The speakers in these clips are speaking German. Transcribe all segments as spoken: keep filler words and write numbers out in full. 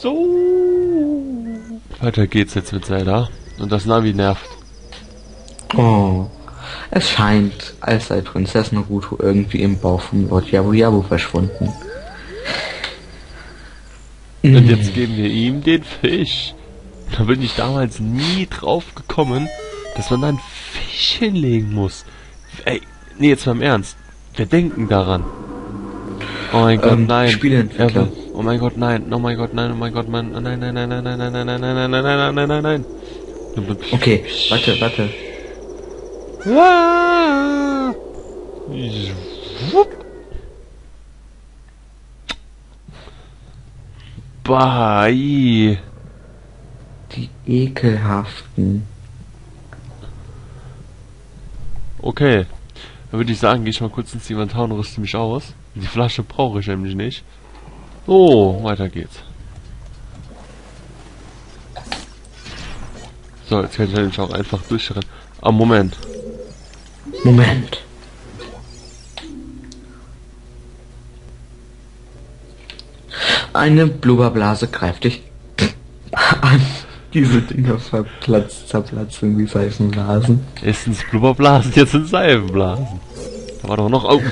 So. Weiter geht's jetzt mit Zelda. Und das Navi nervt. Oh. Es scheint, als sei Prinzessin Naruto irgendwie im Bauch vom Lord Yabu Yabu verschwunden. Und jetzt geben wir ihm den Fisch. Da bin ich damals nie drauf gekommen, dass man da einen Fisch hinlegen muss. Ey, nee, jetzt mal im Ernst. Wir denken daran. Oh mein Gott, ähm, nein. Spieleentwickler. Ja, oh mein Gott, nein. Oh mein Gott, nein. Oh mein Gott, nein. Nein, nein, nein, nein, nein, nein, nein, nein, nein, nein, nein, nein, nein, nein. Okay, warte, warte. Ah! Bah, ii. Die ekelhaften. Okay. Dann würde ich sagen, gehe ich mal kurz ins Inventar und rüste mich aus. Die Flasche brauche ich nämlich nicht. So, weiter geht's. So, jetzt kann ich nämlich auch einfach durchrennen. Ah, Moment. Moment. Eine Blubberblase greift dich an. Diese Dinger verplatzt, zerplatzen wie Seifenblasen. Erstens Blubberblasen, jetzt sind Seifenblasen. Da war doch noch... Oh.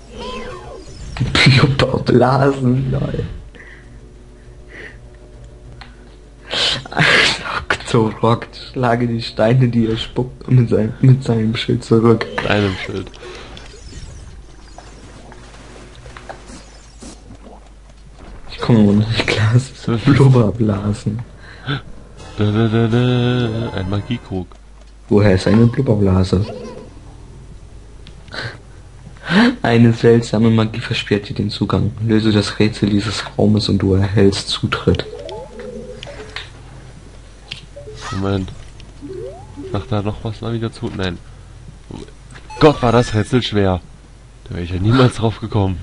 Blubberblasen, lol. Octorok, schlage die Steine, die er spuckt, mit, sein, mit seinem Schild zurück. Deinem Schild. Ich komme nur nicht klar, es ist Blubberblasen. Da, da, da, da. Ein Magiekrug. Woher ist eine Blubberblase? Eine seltsame Magie versperrt dir den Zugang. Löse das Rätsel dieses Raumes und du erhältst Zutritt. Moment. Macht da noch was mal wieder zu? Nein. Gott, war das Rätsel schwer. Da wäre ich ja niemals drauf gekommen.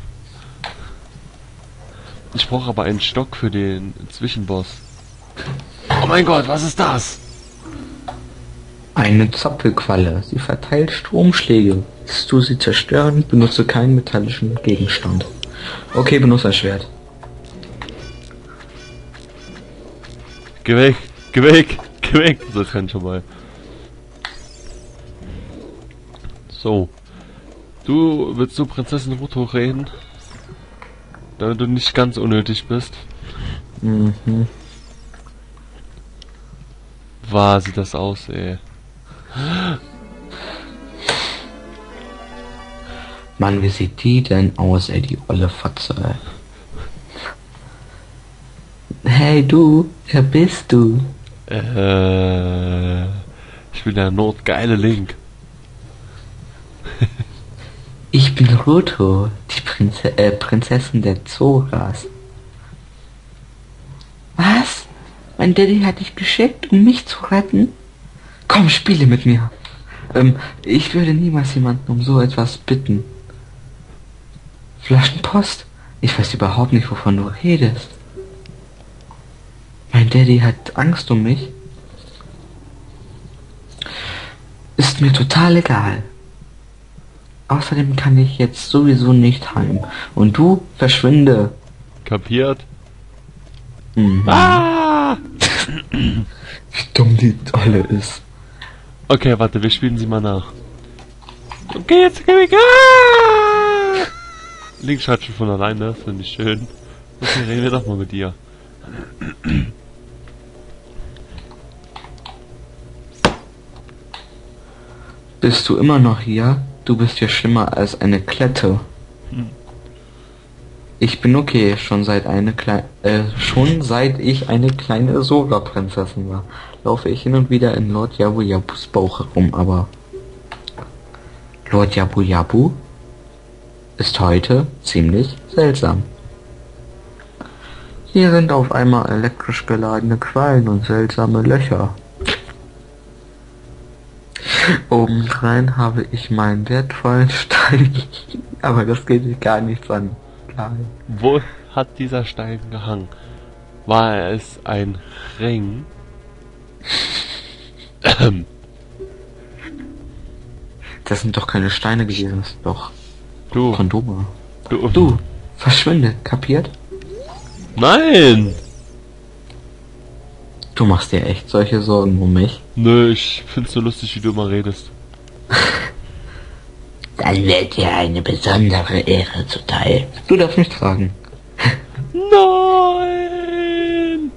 Ich brauche aber einen Stock für den Zwischenboss. Oh mein Gott, was ist das? Eine Zappelqualle. Sie verteilt Stromschläge. Willst du sie zerstören? Benutze keinen metallischen Gegenstand. Okay, benutze ein Schwert. Geh weg, geh weg, geh weg. So, jetzt kann ich schon mal. So. Du, willst du Prinzessin Naruto reden? Damit du nicht ganz unnötig bist. Mhm. War sieht das aus, ey. Mann, wie sieht die denn aus, ey, die olle Fotze, ey. Hey du, wer bist du? Äh, ich bin der notgeile Link. Ich bin Ruto, die Prinze äh, Prinzessin der Zoras. Was? Mein Daddy hat dich geschickt, um mich zu retten? Komm, spiele mit mir. Ähm, ich würde niemals jemanden um so etwas bitten. Flaschenpost? Ich weiß überhaupt nicht, wovon du redest. Mein Daddy hat Angst um mich. Ist mir total egal. Außerdem kann ich jetzt sowieso nicht heim. Und du, verschwinde. Kapiert? Mhm. Ah! Wie dumm die Olle ist. Okay, warte, wir spielen sie mal nach. Okay, jetzt geh weg. Ah! Link schreibt schon von alleine, finde ich schön. Okay, reden wir doch mal mit ihr. Bist du immer noch hier? Du bist ja schlimmer als eine Klette. Hm. Ich bin okay, schon seit eine kleine, äh, schon seit ich eine kleine Sora-Prinzessin war, laufe ich hin und wieder in Lord Yabu Yabus Bauch herum, aber Lord Yabu Yabu ist heute ziemlich seltsam. Hier sind auf einmal elektrisch geladene Quallen und seltsame Löcher. Obendrein habe ich meinen wertvollen Stein, aber das geht mich gar nichts an. Nein. Wo hat dieser Stein gehangen? War es ein Ring? Das sind doch keine Steine gewesen, das sind doch Du. Kondome. Du. Du, verschwinde, kapiert? Nein! Du machst dir echt solche Sorgen um mich? Nö, ich find's so lustig, wie du immer redest. Dann wird dir eine besondere Ehre zuteil. Du darfst mich tragen. Nein!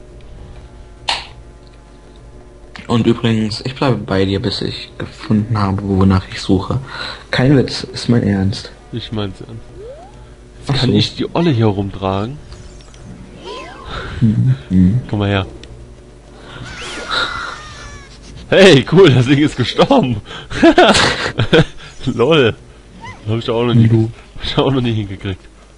Und übrigens, ich bleibe bei dir, bis ich gefunden habe, wonach ich suche. Kein Witz, ist mein Ernst. Ich mein's an. Jetzt Ach kann so. ich die Olle hier rumtragen. Mhm. Komm mal her. Hey, cool, das Ding ist gestorben. Lol. Hab ich auch noch nie, hab ich auch noch nie hingekriegt.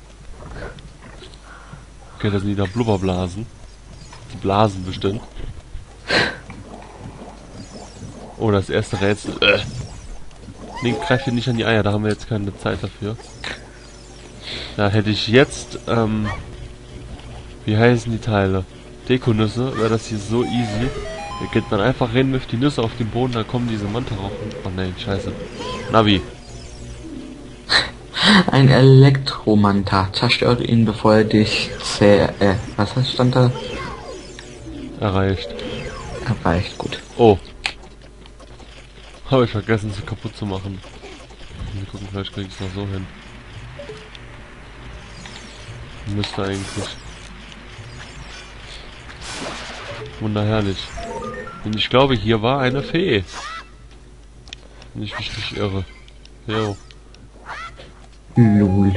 Okay, das sind wieder Blubberblasen. Die Blasen bestimmt. Oh, das erste Rätsel. Äh. Nee, greif hier nicht an die Eier, da haben wir jetzt keine Zeit dafür. Da hätte ich jetzt, ähm... wie heißen die Teile? Dekonüsse, wäre das hier so easy. Da geht man einfach rein, wirft die Nüsse auf den Boden, da kommen diese Manta-Rauchen. Oh nein, scheiße. Navi. Ein Elektromanta. Zerstört ihn, bevor er dich zäh... Äh, was heißt, stand da? Erreicht. Erreicht, gut. Oh. Habe ich vergessen, sie kaputt zu machen. Wir gucken, vielleicht kriege ich es noch so hin. Müsste eigentlich. Wunderherrlich. Und ich glaube, hier war eine Fee. Wenn ich mich nicht irre. Jo. Lul.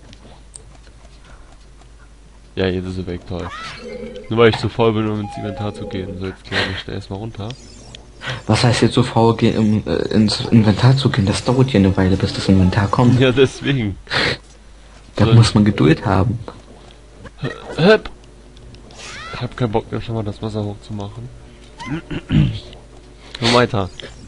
Ja, jetzt ist sie weg, toll. Nur weil ich zu faul bin, um ins Inventar zu gehen. So, jetzt kläre ich erstmal runter. Was heißt jetzt so faul, ge- um, äh, ins Inventar zu gehen? Das dauert ja eine Weile, bis das Inventar kommt. Ja, deswegen. Da So. muss man Geduld haben. Höp. Ich hab keinen Bock mehr, schon mal das Wasser hochzumachen. So weiter.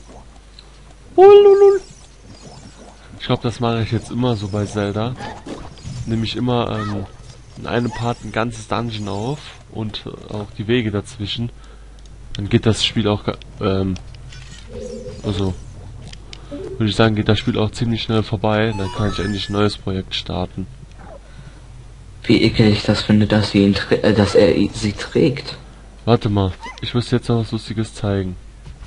Ich glaube, das mache ich jetzt immer so bei Zelda. Nehme ich immer ähm, in einem Part ein ganzes Dungeon auf und äh, auch die Wege dazwischen. Dann geht das Spiel auch, ga- ähm, also, würde ich sagen, geht das Spiel auch ziemlich schnell vorbei. Dann kann ich endlich ein neues Projekt starten. Wie ekelig ich das finde, dass sie ihn trä- äh, dass er i- sie trägt. Warte mal, ich muss jetzt noch was Lustiges zeigen.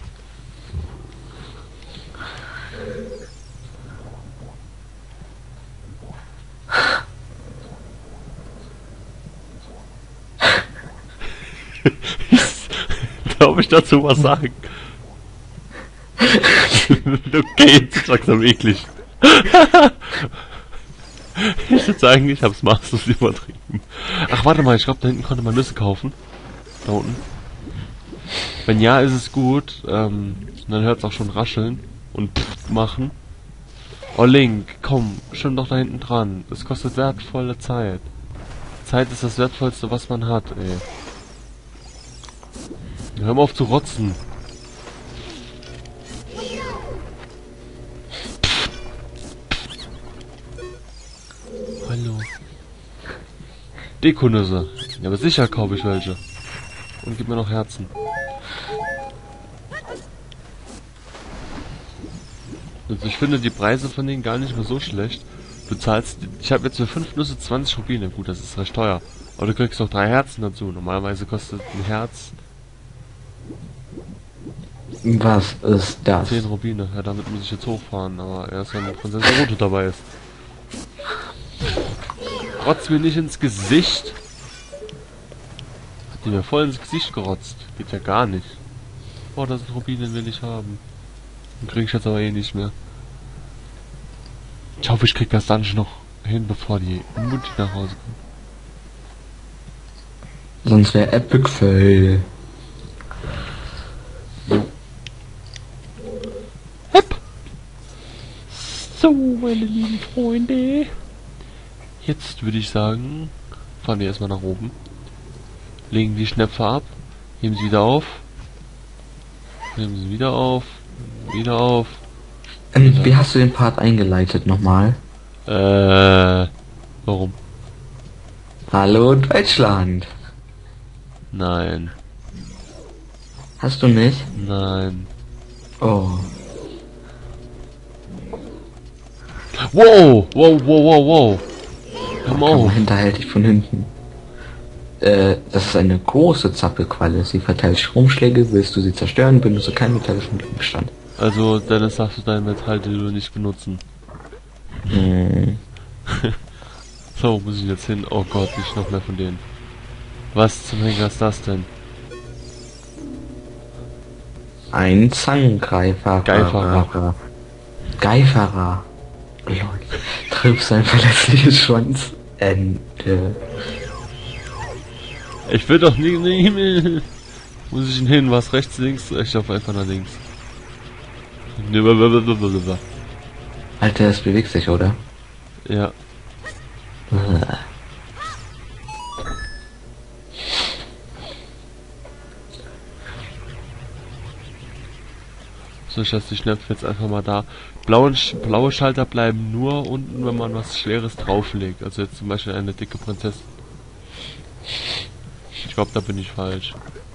Darf ich dazu was sagen? Okay, jetzt ist langsam eklig. Ich würde sagen, ich hab's maßlos übertrieben. Ach, warte mal, ich glaube, da hinten konnte man Nüsse kaufen. Da unten. Wenn ja, ist es gut. Ähm, dann hört es auch schon rascheln und pfft machen. Oh, Link, komm, schon doch da hinten dran. Es kostet wertvolle Zeit. Zeit ist das Wertvollste, was man hat, ey. Hör mal auf zu rotzen. Hallo. Dekonüsse. Ja, aber sicher kaufe ich welche. Und gib mir noch Herzen. Also ich finde die Preise von denen gar nicht mehr so schlecht. Du zahlst, ich habe jetzt für fünf Nüsse zwanzig Rubine. Gut, das ist recht teuer. Aber du kriegst noch drei Herzen dazu. Normalerweise kostet ein Herz Was ist das? zehn Rubine. Ja, damit muss ich jetzt hochfahren. Aber erst wenn Prinzessin Rote dabei ist. Rotz mir nicht ins Gesicht. Hat die mir voll ins Gesicht gerotzt. Geht ja gar nicht. Boah, das sind Rubinen, will ich haben. Den krieg ich jetzt aber eh nicht mehr. Ich hoffe, ich krieg das Dungeon noch hin, bevor die Mutti nach Hause kommt. Sonst wäre Epic Fail. Hep. So, meine lieben Freunde. Jetzt würde ich sagen, fahren wir erstmal nach oben. Legen die Schnäpfe ab. Heben sie wieder auf. Heben sie wieder auf. Wieder auf. Ähm, wie hast du den Part eingeleitet nochmal? Äh, warum? Hallo Deutschland. Nein. Hast du nicht? Nein. Oh. Wow! Wow, wow, wow, wow. Hör mal Komm mal auf. hinterhältig von hinten. Äh, das ist eine große Zappelqualle. Sie verteilt Stromschläge. Willst du sie zerstören, benutze keinen metallischen Gegenstand. Also, Dennis, darfst du dein Metall die du nicht benutzen. Hm. So, wo muss ich jetzt hin? Oh Gott, nicht noch mehr von denen. Was zum Henker ist das denn? Ein Zangengreifer. Geiferer. Geiferer. Lol. Triffst ein verletzliches Schwanzende. Ich will doch nie, nie mehr. Muss ich denn hin? Was? Rechts, links? Ich laufe einfach nach links. Alter, es bewegt sich, oder? Ja. So, ich lasse die Schnäpfe jetzt einfach mal da. Blaue, blaue Schalter bleiben nur unten, wenn man was Schweres drauflegt. Also jetzt zum Beispiel eine dicke Prinzessin. Ich glaube, da bin ich falsch.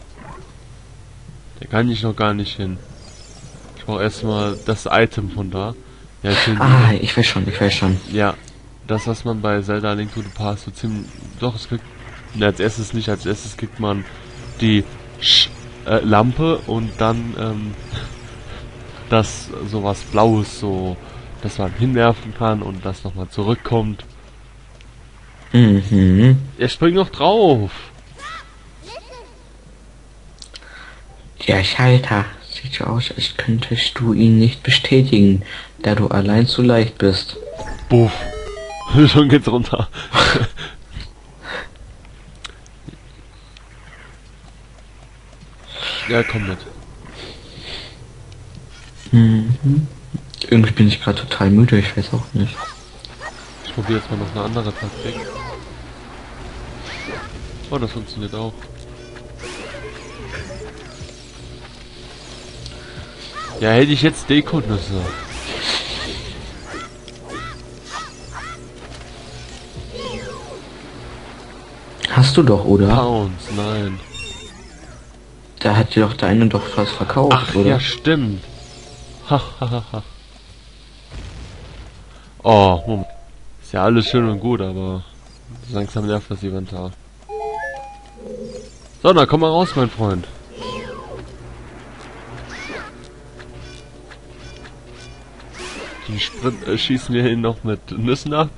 Da kann ich noch gar nicht hin. Ich brauche erstmal das Item von da. Ja, ich will Ah, ich weiß schon, ich weiß schon. Ja, das, was man bei Zelda Link to the Past so ziemlich... Doch, es kriegt... Ne, als erstes nicht. Als erstes kriegt man die Sch äh, Lampe und dann ähm, das sowas Blaues, so, dass man hinwerfen kann und das nochmal zurückkommt. Mhm. Er springt noch drauf. Der Schalter sieht so aus, als könntest du ihn nicht bestätigen, da du allein zu leicht bist. Buff. Schon geht's runter. Ja, komm mit. Mhm. Irgendwie bin ich gerade total müde, ich weiß auch nicht. Ich probiere jetzt mal noch eine andere Taktik. Oh, das funktioniert auch. Ja, hätte ich jetzt Dekonüsse. Hast du doch, oder? Pounds, nein. Da hat dir doch der eine doch was verkauft, Ach, oder? ja, stimmt. Ha, ha, ha, ha. Oh, Moment. Ist ja alles schön und gut, aber langsam nervt das Inventar. So, dann komm mal raus, mein Freund. Den Sprint äh, schießen wir ihn noch mit Nüssen ab.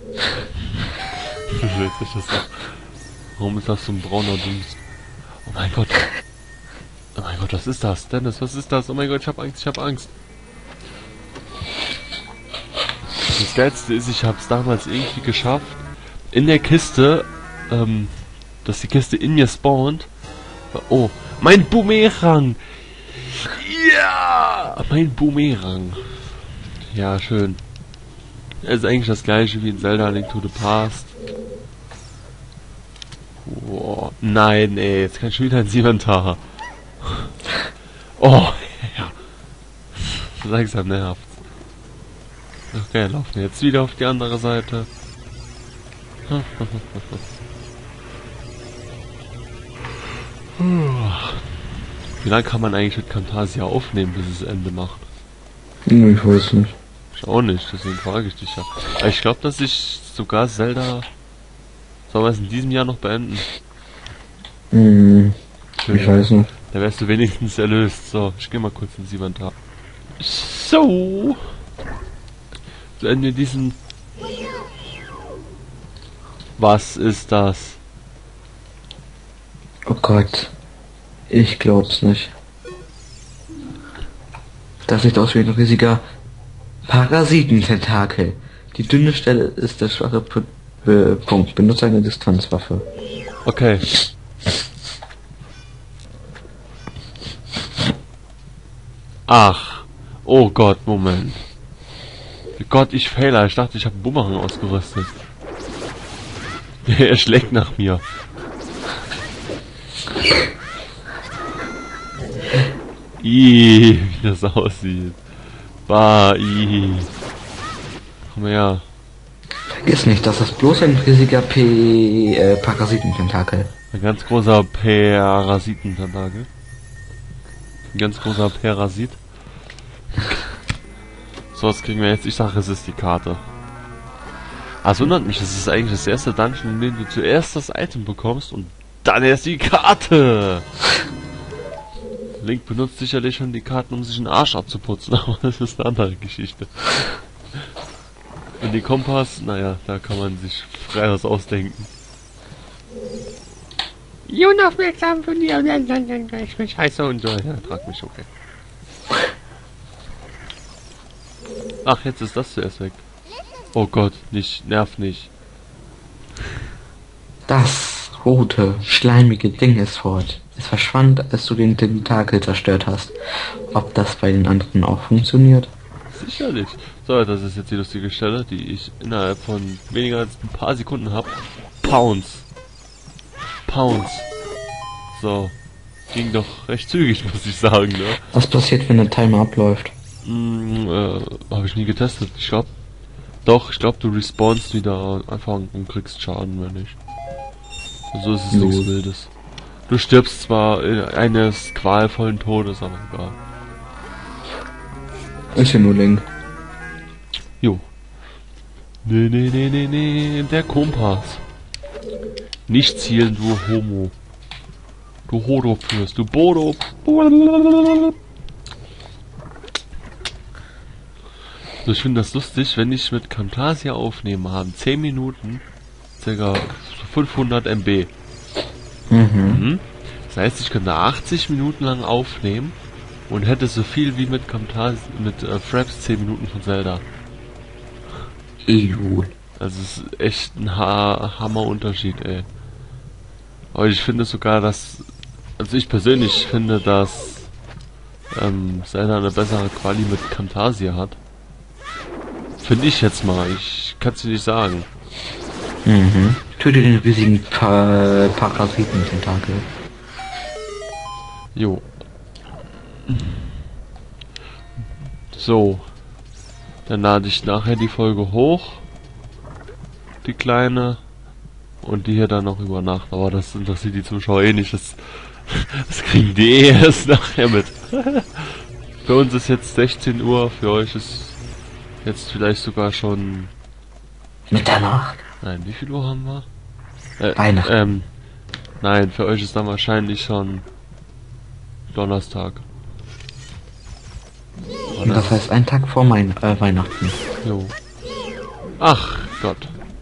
Witzig, das ist. Warum ist das so ein brauner Dunst? Oh mein Gott. Oh mein Gott, was ist das? Dennis, was ist das? Oh mein Gott, ich hab Angst, ich hab Angst. Das Geilste ist, ich hab's damals irgendwie geschafft, in der Kiste, ähm, dass die Kiste in mir spawnt. Oh, mein Boomerang! Ja! Mein Boomerang. Ja, schön. Es ist eigentlich das gleiche wie in Zelda Link to the Past. Oh, nein, ey, jetzt kann ich schon wieder ins Inventar. Oh, ja. Langsam nervt. Okay, laufen wir jetzt wieder auf die andere Seite. Wie lange kann man eigentlich mit Camtasia aufnehmen, bis es Ende macht? Ich weiß nicht. Ich auch nicht, deswegen frage ich dich ja. Aber ich glaube, dass ich sogar Zelda... Sollen wir es in diesem Jahr noch beenden? Hm, Schön. ich weiß nicht. Da wärst du wenigstens erlöst. So, ich gehe mal kurz ins Inventar. So. Zu Ende diesen... Was ist das? Oh Gott. Ich glaub's nicht. Das sieht aus wie ein riesiger Parasitententakel. Die dünne Stelle ist der schwache P Be Punkt. Benutze eine Distanzwaffe. Okay. Ach. Oh Gott, Moment. Gott, ich Fehler. Ich dachte, ich habe einen Bumerang ausgerüstet. Er schlägt nach mir. Ih, wie das aussieht. Bah, ih. Komm her. Vergiss nicht, das ist bloß ein riesiger P äh, Parasitententakel. Ein ganz großer Parasitententakel. Ein ganz großer Parasit. So, was kriegen wir jetzt? Ich sage, es ist die Karte. Ah, es wundert mich, das ist eigentlich das erste Dungeon, in dem du zuerst das Item bekommst und dann erst die Karte. Link benutzt sicherlich schon die Karten, um sich den Arsch abzuputzen, aber das ist eine andere Geschichte. Und die Kompass, naja, da kann man sich frei was ausdenken. Unaufmerksam von dir, ich bin scheiße und so, ja, trag mich, okay. Ach, jetzt ist das zuerst weg. Oh Gott, nicht, nerv nicht. Das rote, schleimige Ding ist fort. Es verschwand, als du den Tentakel zerstört hast. Ob das bei den anderen auch funktioniert? Sicherlich. So, das ist jetzt die lustige Stelle, die ich innerhalb von weniger als ein paar Sekunden habe. Pounce. Pounce. So. Ging doch recht zügig, muss ich sagen, ne? Was passiert, wenn der Timer abläuft? Hm, äh, habe ich nie getestet. Ich glaube, doch, ich glaube, du respawnst wieder einfach und kriegst Schaden, wenn nicht. So ist es Jo. nichts Wildes. Du stirbst zwar eines qualvollen Todes, aber egal. Ist ja nur Link. Jo. Nee, nee, nee, nee, nee, der Kompass. Nicht zielen, du Homo. Du Hodo-Fürst, du Bodo. So, ich finde das lustig, wenn ich mit Camtasia aufnehme, haben zehn Minuten ca. fünfhundert Megabyte. Mhm. Mhm. Das heißt, ich könnte achtzig Minuten lang aufnehmen und hätte so viel wie mit Camtasia, mit äh, Fraps zehn Minuten von Zelda. Ew. Also es ist echt ein ha Hammer-Unterschied, ey. Aber ich finde sogar, dass... Also ich persönlich finde, dass ähm, Zelda eine bessere Quali mit Camtasia hat. Finde ich jetzt mal. Ich kann es dir nicht sagen. Mhm. Töte den riesigen pa Parasiten-Tentakel. Jo. So. Dann lade ich nachher die Folge hoch. Die kleine. Und die hier dann noch über Nacht. Aber das interessiert die Zuschauer eh nicht. Das, das kriegen die eh erst nachher mit. Für uns ist jetzt sechzehn Uhr. Für euch ist jetzt vielleicht sogar schon... Mitternacht. Nein, wie viel Uhr haben wir? Äh, Weihnachten. Ähm, nein, für euch ist dann wahrscheinlich schon Donnerstag. Und das heißt ein Tag vor mein äh, Weihnachten. Jo. Ach Gott.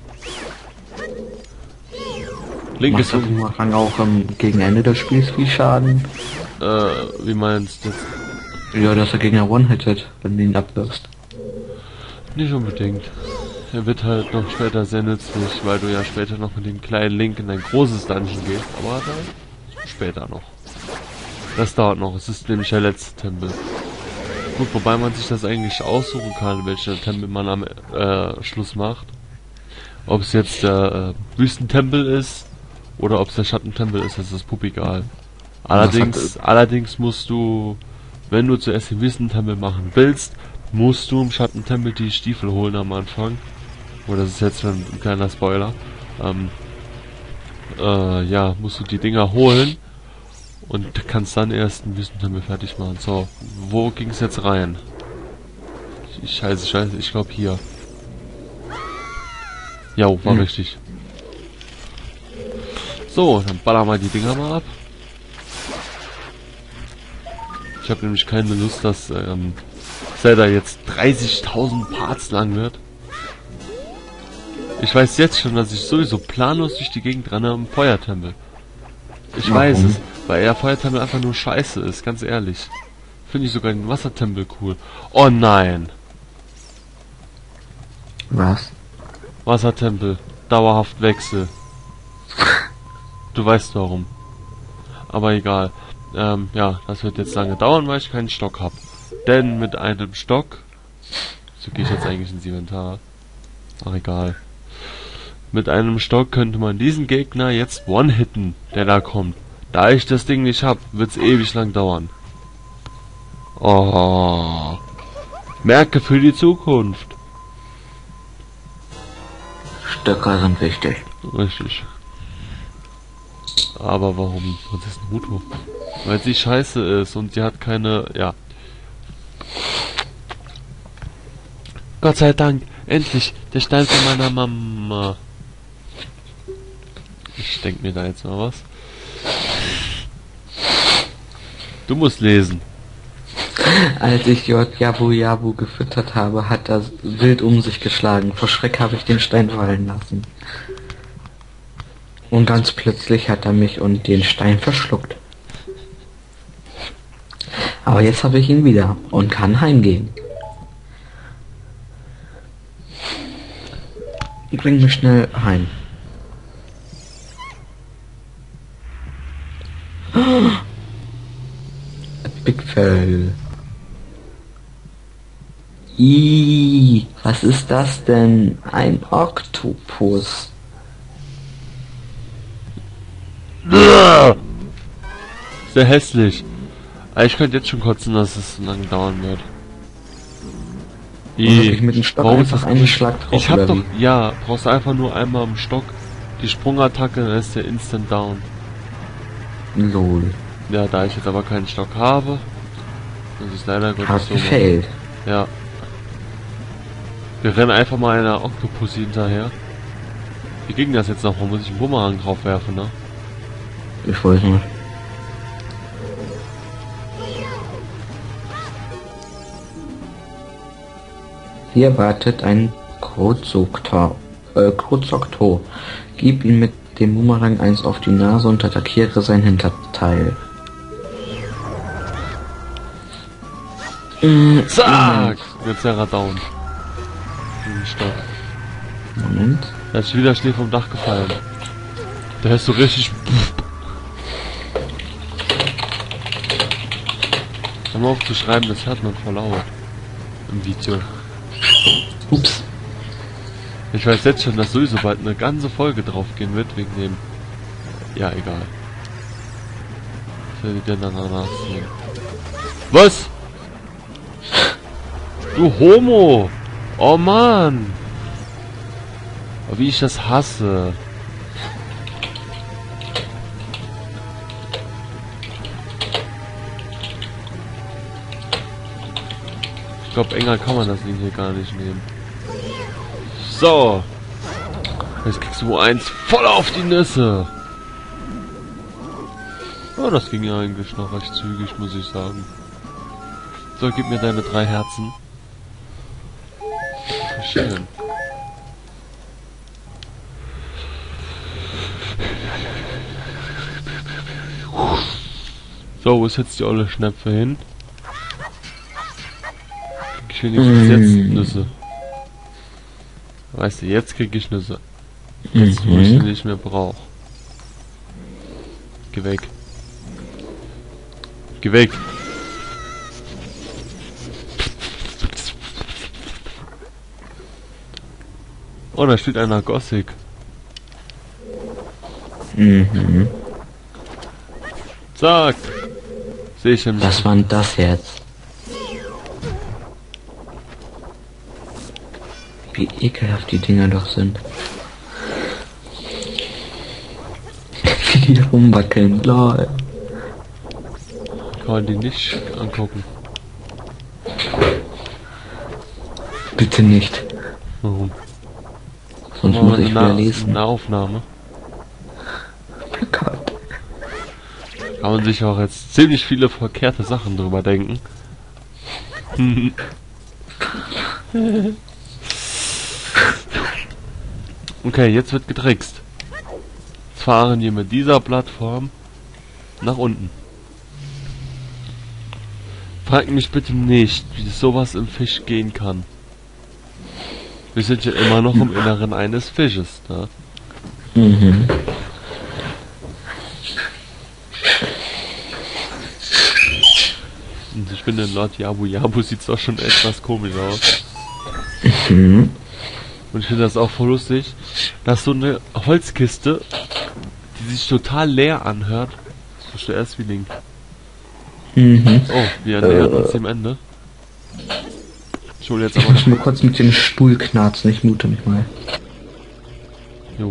Link Macht ist das so, Umfang auch ähm, gegen Ende des Spiels viel Schaden? äh, wie meinst du? Ja, dass der Gegner one-hittet, wenn du ihn abwirfst. Nicht unbedingt. Er wird halt noch später sehr nützlich, weil du ja später noch mit dem kleinen Link in ein großes Dungeon gehst, aber dann später noch. Das dauert noch, es ist nämlich der letzte Tempel. Gut, wobei man sich das eigentlich aussuchen kann, welcher Tempel man am äh, Schluss macht. Ob es jetzt der äh, Wüstentempel ist oder ob es der Schattentempel ist, das ist pup egal. Allerdings, allerdings musst du, wenn du zuerst den Wüstentempel machen willst, musst du im Schattentempel die Stiefel holen am Anfang. Oh, das ist jetzt schon ein kleiner Spoiler. Ähm, äh, ja, musst du die Dinger holen und kannst dann erst den Wüstentempel fertig machen. So, wo ging es jetzt rein? Ich, scheiße, scheiße, ich glaube hier. Ja, war Hm. richtig. So, dann ballern wir die Dinger mal ab. Ich habe nämlich keine Lust, dass ähm, Zelda jetzt dreißigtausend Parts lang wird. Ich weiß jetzt schon, dass ich sowieso planlos durch die Gegend renne am Feuertempel. Ich Warum? weiß es, weil der Feuertempel einfach nur scheiße ist, ganz ehrlich. Finde ich sogar den Wassertempel cool. Oh nein! Was? Wassertempel. Dauerhaft Wechsel. Du weißt warum. Aber egal. Ähm, ja, das wird jetzt lange dauern, weil ich keinen Stock habe. Denn mit einem Stock... So gehe ich jetzt eigentlich ins Inventar. Ach, egal. Mit einem Stock könnte man diesen Gegner jetzt one-hitten, der da kommt. Da ich das Ding nicht hab, wird's ewig lang dauern. Oh. Merke für die Zukunft. Stöcker sind wichtig. Richtig. Aber warum? Was ist ein Muto? Weil sie scheiße ist und sie hat keine, ja. Gott sei Dank, endlich, der Stein von meiner Mama. Ich denk mir da jetzt mal was. Du musst lesen. Als ich J Jabu Jabu gefüttert habe, hat er wild um sich geschlagen. Vor Schreck habe ich den Stein fallen lassen. Und ganz plötzlich hat er mich und den Stein verschluckt. Aber jetzt habe ich ihn wieder und kann heimgehen. Bring mich schnell heim. Big Fail. Ih, was ist das denn? Ein Oktopus. Sehr hässlich. Aber ich könnte jetzt schon kotzen, dass es so lange dauern wird. Muss ich mit dem Stock Warum einfach ist einen Schlag drauf? Ich hab oder doch, wie? ja, brauchst du einfach nur einmal am Stock die Sprungattacke, dann ist der instant down. Lol. Ja, da ich jetzt aber keinen Stock habe, das ist leider Gottes Hast so. gefailt. Ja. Wir rennen einfach mal einer Oktopus hinterher. Wie ging das jetzt noch? Wo muss ich einen Bumerang drauf werfen, ne? Ich weiß nicht. Hier wartet ein Krozoktor. Äh, Krozoktor. Gib ihm mit dem Bumerang eins auf die Nase und attackiere sein Hinterteil. Mm, Zack! Jetzt wäre er down. Stopp. Moment. Da ist wieder Schnee vom Dach gefallen. Da ist so richtig. Hör mal auf zu schreiben, das hört man voll laut. Im Video. Ups. Ich weiß jetzt schon, dass sowieso bald eine ganze Folge drauf gehen wird, wegen dem... Ja, egal. Was soll ich denn dann danach sehen? Was? Du Homo! Oh Mann! Oh, wie ich das hasse. Ich glaube, enger kann man das Ding hier gar nicht nehmen. So. Jetzt kriegst du eins voll auf die Nüsse. Oh, das ging ja eigentlich noch recht zügig, muss ich sagen. So, gib mir deine drei Herzen. Schön. So, wo ist jetzt die olle Schnepfe hin? Krieg ich wenigstens jetzt Nüsse. Weißt du, jetzt krieg ich Nüsse. Jetzt, wo ich sie nicht mehr brauche. Geh weg. Geh weg. Oh, da steht einer Gothic. Mhm. Zack. Sehe ich nämlich. Was war denn das jetzt? Wie ekelhaft die Dinger doch sind. Wie die rumwackeln, lol. Kann man die nicht angucken. Bitte nicht. Warum? Sonst Machen wir muss ich eine wieder Na- lesen. Eine Aufnahme. Oh Gott. Kann man sich auch jetzt ziemlich viele verkehrte Sachen drüber denken. Okay, jetzt wird getrickst. Jetzt fahren wir mit dieser Plattform nach unten. Frag mich bitte nicht, wie sowas im Fisch gehen kann. Wir sind ja immer noch im Inneren eines Fisches, ne? Mhm. Und ich finde, Lord Jabu Jabu sieht doch schon etwas komisch aus. Mhm. Und ich finde das auch voll lustig, dass so eine Holzkiste, die sich total leer anhört, so steht erst wie Link. Mhm. Oh, wir nähern uns dem Ende. Ich hole jetzt Ich aber muss noch... mal kurz mit dem Stuhl knarzen, ich mute mich mal. Jo.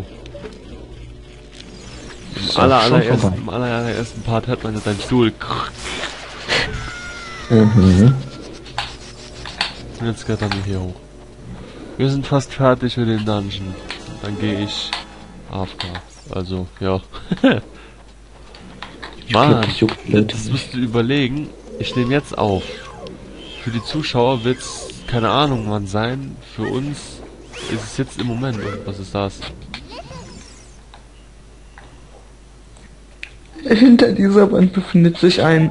Im, So, aller, schon allerersten, vorbei. Im aller, allerersten Part hört man ja deinen Stuhl. Mhm. Und jetzt klettern wir hier hoch. Wir sind fast fertig mit dem Dungeon. Dann gehe ich A F K. Also, ja. Mann, das musst du überlegen. Ich nehme jetzt auf. Für die Zuschauer wird's keine Ahnung wann sein. Für uns ist es jetzt im Moment. Und was ist das? Hinter dieser Wand befindet sich ein...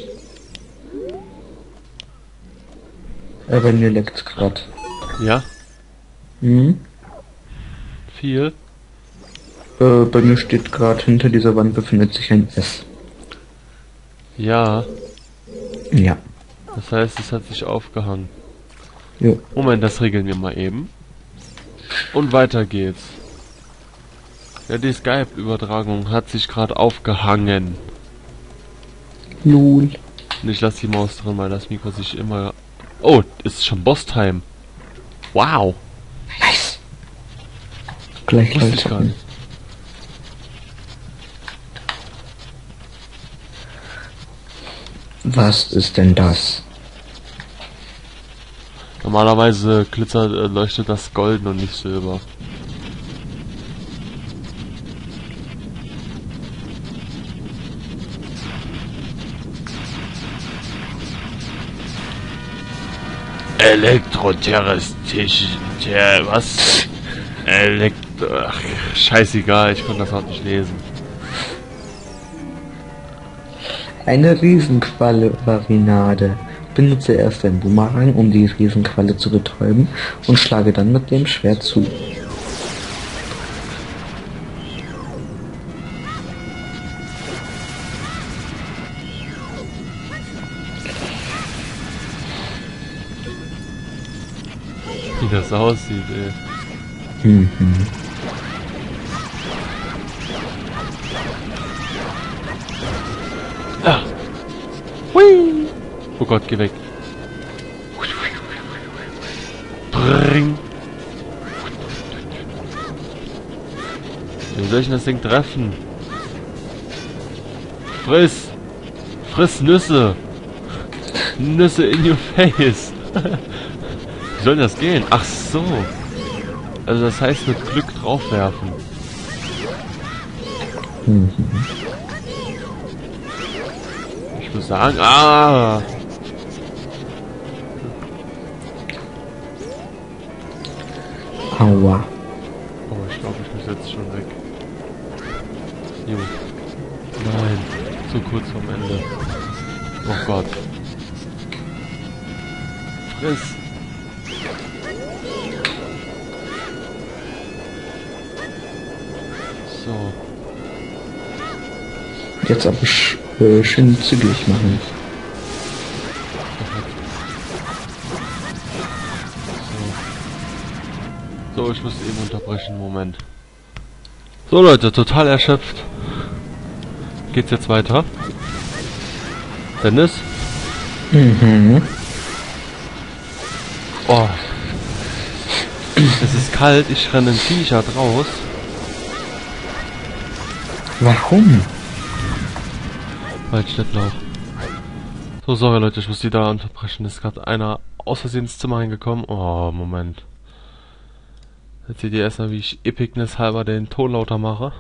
Äh, bei mir leckt's grad. Ja? Hm? Viel? Äh, bei mir steht gerade, hinter dieser Wand befindet sich ein S. Ja. Ja. Das heißt, es hat sich aufgehangen. Jo. Moment, das regeln wir mal eben. Und weiter geht's. Ja, die Skype-Übertragung hat sich gerade aufgehangen. Lul. Und ich lasse die Maus drin, weil das Mikro sich immer... Oh, ist schon Boss-Time. Wow. Nice. Gleich Wusste ich gar nicht. Was ist denn das? Normalerweise glitzert, äh, leuchtet das golden und nicht silber. Elektroterrestisch... Ter, was? Elektro... Ach, scheißegal, ich konnte das auch nicht lesen. Eine Riesenqualle-Varinade. Benutze erst ein Boomerang, um die Riesenqualle zu betäuben, und schlage dann mit dem Schwert zu. Wie das aussieht, ey. Mhm. Ah. Hui. Oh Gott, geh weg. Bring. Wie soll ich denn das Ding treffen? Friss! Friss Nüsse! Nüsse in your face! Wie soll das gehen? Ach so! Also das heißt mit Glück draufwerfen. Mhm. Ich muss sagen, ah! Aua. Oh, ich glaube, ich muss jetzt schon weg. Jo. Nein, zu kurz vorm Ende. Oh Gott. Friss! So. Jetzt aber sch äh, schön zügig machen. So. So, ich muss eben unterbrechen. Moment. So Leute, total erschöpft. Geht's jetzt weiter? Dennis? Mhm. Oh. Es ist kalt, ich renne ein T-Shirt raus. Warum? Weil ich nicht lauf. So, sorry Leute, ich muss die da unterbrechen. Ist gerade einer aus Versehen ins Zimmer reingekommen. Oh, Moment. Jetzt seht ihr erstmal, wie ich Epicness halber den Ton lauter mache.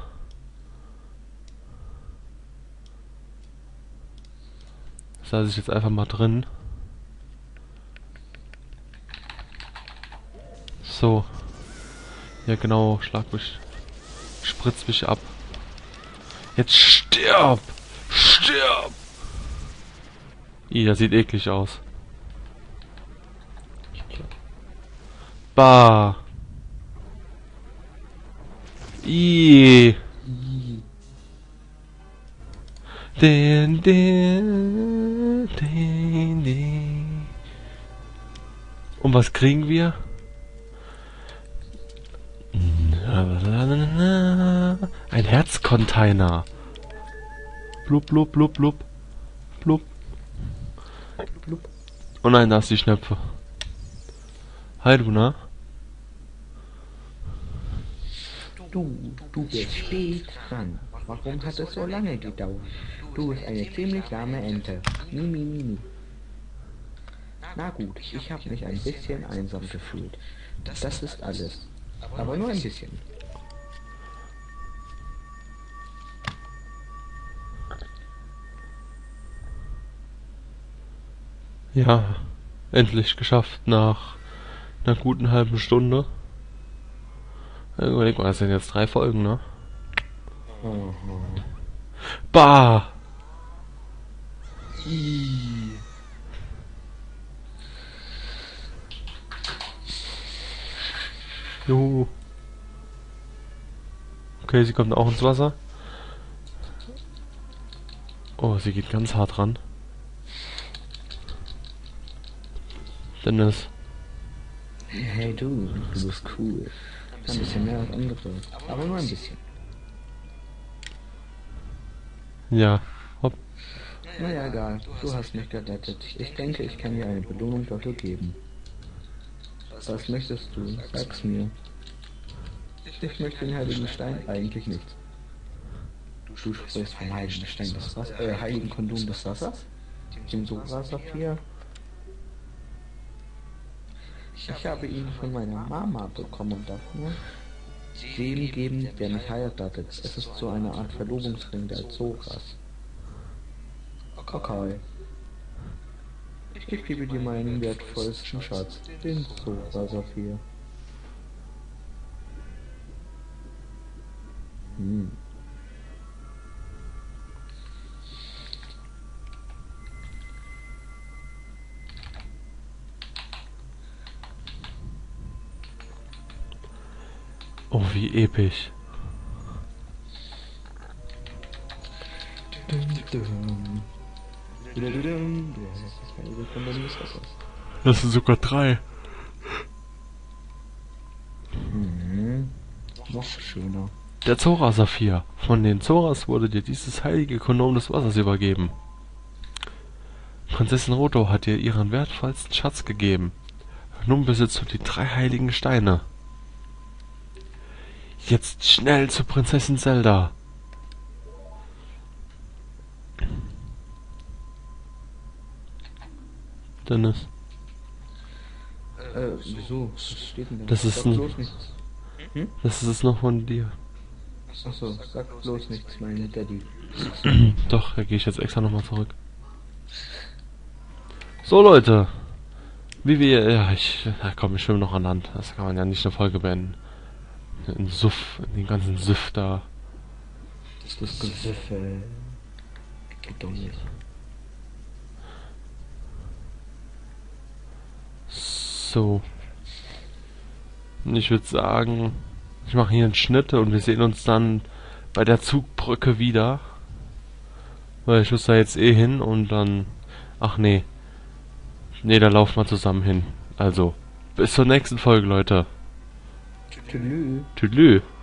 Das lasse ich jetzt einfach mal drin. So. Ja genau, schlag mich. Spritz mich ab. Jetzt stirb! Stirb! Ih, das sieht eklig aus. Bah! Ih! Den, den, den, den. Und was kriegen wir? Ein Herzcontainer. Blub, blub, blub, blub. Blub. Blub. Oh nein, da ist die Schnepfe. Hi, Luna. Du, du bist spät dran. Warum hat es so lange gedauert? Du bist eine ziemlich lahme Ente. Mi, mi, mi, mi. Na gut, ich habe mich ein bisschen einsam gefühlt. Das ist alles. Aber nur ein bisschen. Ja, endlich geschafft nach einer guten halben Stunde. Überleg mal, das sind jetzt drei Folgen, ne? Mhm. Bah! Juhu. Okay, sie kommt auch ins Wasser. Oh, sie geht ganz hart ran. Dennis. Hey du, du bist cool. Ein bisschen mehr als andere. Aber nur ein bisschen. Ja. Hopp. Naja, egal. Du hast mich gerettet. Ich denke, ich kann dir eine Belohnung dafür geben. Was möchtest du? Sag's mir. Ich möchte den heiligen Stein eigentlich nicht. Du sprichst vom heiligen Stein des Wassers, äh, heiligen Kondom des Wassers? Dem Sora-Saphir? Ich habe ihn von meiner Mama bekommen und darf nur dem geben, der mich heiratet. Es ist so eine Art Verlobungsring der Zoras. Okay. Ich gebe dir meinen wertvollsten Schatz, den Zora-Saphir. Hm. Oh, wie episch. Das sind sogar drei. Mhm. Noch schöner. Der Zora-Saphir. Von den Zoras wurde dir dieses heilige Kondom des Wassers übergeben. Prinzessin Roto hat dir ihren wertvollsten Schatz gegeben. Nun besitzt du die drei heiligen Steine. Jetzt schnell zu Prinzessin Zelda. Dennis. Äh, wieso? Was steht denn da? Das ist Sag ein- bloß nichts. Hm? Das ist noch von dir. Achso, sag bloß nichts, meine Daddy. Doch, da gehe ich jetzt extra nochmal zurück. So Leute. Wie wir... Ja, ich... Ja, komm, ich schwimme noch an Land. Das kann man ja nicht eine Folge beenden. In Suff, in den ganzen Süff da. Das ist Gesiffe. Geht doch nicht. So. Und ich würde sagen, ich mache hier einen Schnitt und wir sehen uns dann bei der Zugbrücke wieder. Weil ich muss da jetzt eh hin und dann... Ach nee. Nee, da laufen wir zusammen hin. Also, bis zur nächsten Folge, Leute. Tschüss. Tschüss.